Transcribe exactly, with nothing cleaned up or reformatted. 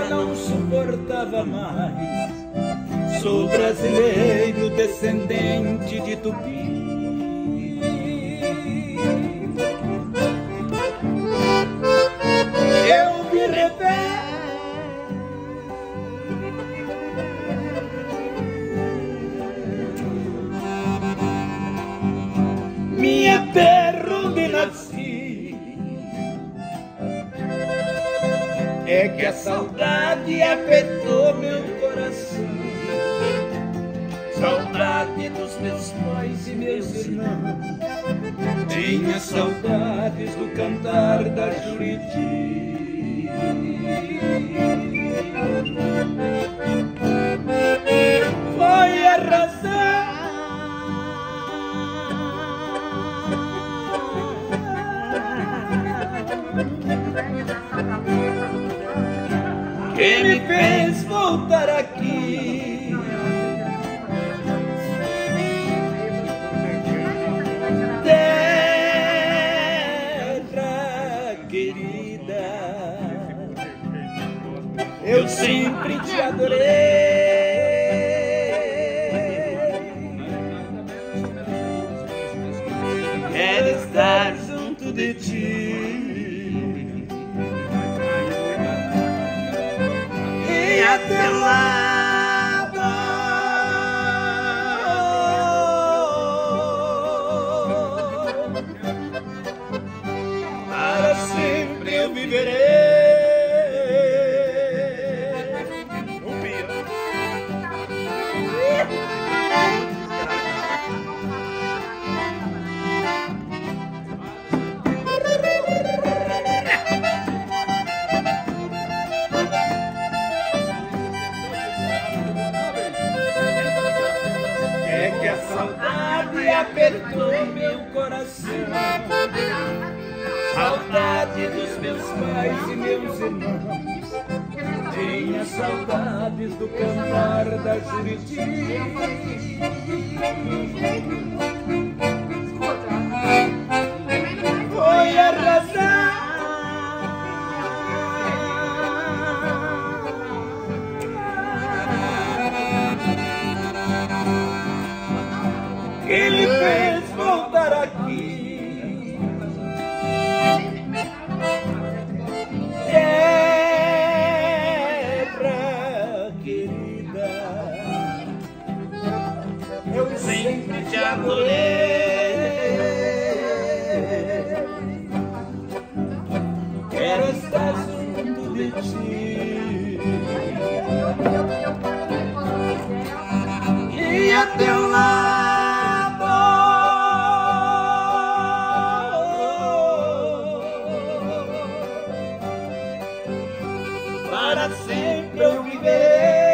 não suportava mais. Sou brasileiro, descendente de Tupi. Eu me rebelo, minha terra onde nasci. É que a saudade apertou meu coração. Saudade dos meus pais e meus irmãos. Tinha saudades do cantar da Juriti. Foi a razão que me fez voltar aqui. Terra querida, eu sempre te adorei. Quero estar junto de ti e a teu lado, para sempre eu viverei. É que a saudade apertou meu coração. Saudade dos meus pais e meus irmãos. Tinha saudades do cantar da Juriti. Foi a razão que me fez voltar aqui. Terra querida, eu sempre te adorei. Quero estar junto de ti e a teu lado, para sempre eu viverei.